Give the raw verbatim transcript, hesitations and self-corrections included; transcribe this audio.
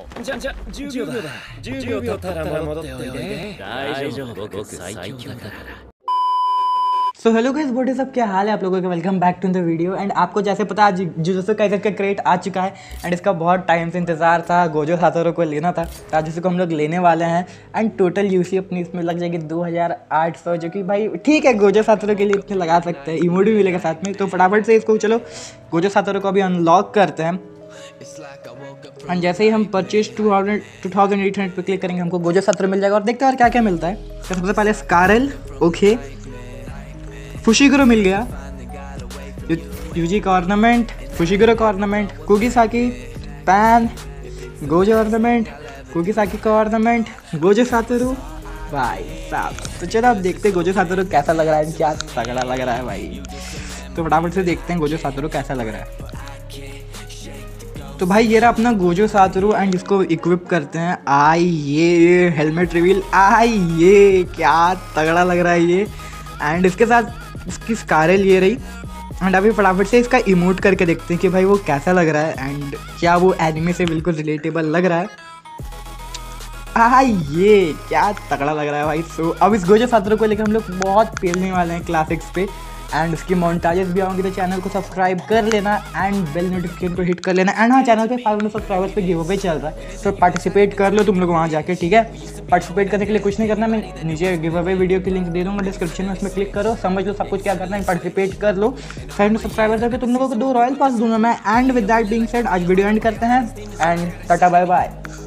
じゃじゃじゅうびょうだ。じゅうびょう経ったら戻っておいで。大丈夫、僕最強だから。 so hello guys, what is up, क्या हाल है आप लोगों का। Welcome back to the video. And आपको जैसे पता आज जुजुत्सु काइसेन का क्रेट आ चुका है एंड इसका बहुत टाइम से इंतजार था। गोजो सातोरू को लेना था, तो आज इसको हम लोग लेने वाले हैं। एंड टोटल यूसी अपनी इसमें लग जाएगी दो हज़ार आठ सौ, जो कि भाई ठीक है, गोजो सातोरू के लिए इतने लगा सकते हैं। इमोट भी मिलेगा साथ में, तो फटाफट से इसको चलो गोजो सातोरू को अभी अनलॉक करते हैं। एंड जैसे ही हम purchase two thousand two thousand eight hundred पे क्लिक करेंगे, हमको गोजो सातोरू मिल जाएगा। और देखते हैं और क्या क्या मिलता है। तो सबसे पहले स्कारल, ओके, फुशिगुरो मिल गया, यूजी का ऑर्नामेंट, फुशिगुरो का ऑर्नामेंट, कुगिसाकी, पैन, गोजो ऑर्नामेंट, कुगिसाकी का ऑर्नामेंट, गोजो सातोरू। भाई साहब, तो चलो अब देखते हैं गोजो सातोरू कैसा लग रहा है। क्या तगड़ा लग रहा है भाई, तो फटाफट से देखते हैं गोजो सातोरू कैसा लग रहा है। तो भाई ये रहा अपना गोजो सातोरू एंड इसको इक्विप करते हैं। आई ये हेलमेट रिवील, आई ये क्या तगड़ा लग रहा है ये। एंड इसके साथ इसकी स्कारल ये रही। एंड अभी फटाफट से इसका इमोट करके देखते हैं कि भाई वो कैसा लग रहा है एंड क्या वो एनिमे से बिल्कुल रिलेटेबल लग रहा है। आ ये क्या तगड़ा लग रहा है भाई। सो अब इस गोजो सातोरू को लेकर हम लोग बहुत पेलने वाले हैं क्लासिक्स पे। एंड उसकी मोन्टाजेस भी आएंगे, तो चैनल को सब्सक्राइब कर लेना एंड बेल नोटिफिकेशन को हिट कर लेना। एंड हाँ, चैनल पे फाइव हंड्रेड सब्सक्राइबर्स पे गिव अवे चल रहा है, तो पार्टिसिपेट कर लो तुम लोग वहाँ जाके, ठीक है। पार्टिसिपेट करने के लिए कुछ नहीं करना, मैं नीचे गिव अवे वीडियो की लिंक दे दूँगा डिस्क्रिप्शन में, उसमें क्लिक करो, समझ लो सब कुछ क्या करना है, पार्टिसिपेट कर लो। फाइव हंड्रेड सब्सक्राइबर्स करके तुम लोगों को दो रॉयल पास दूंगा मैं। And with that being said आज वीडियो एंड करते हैं एंड टाटा बाय बाय।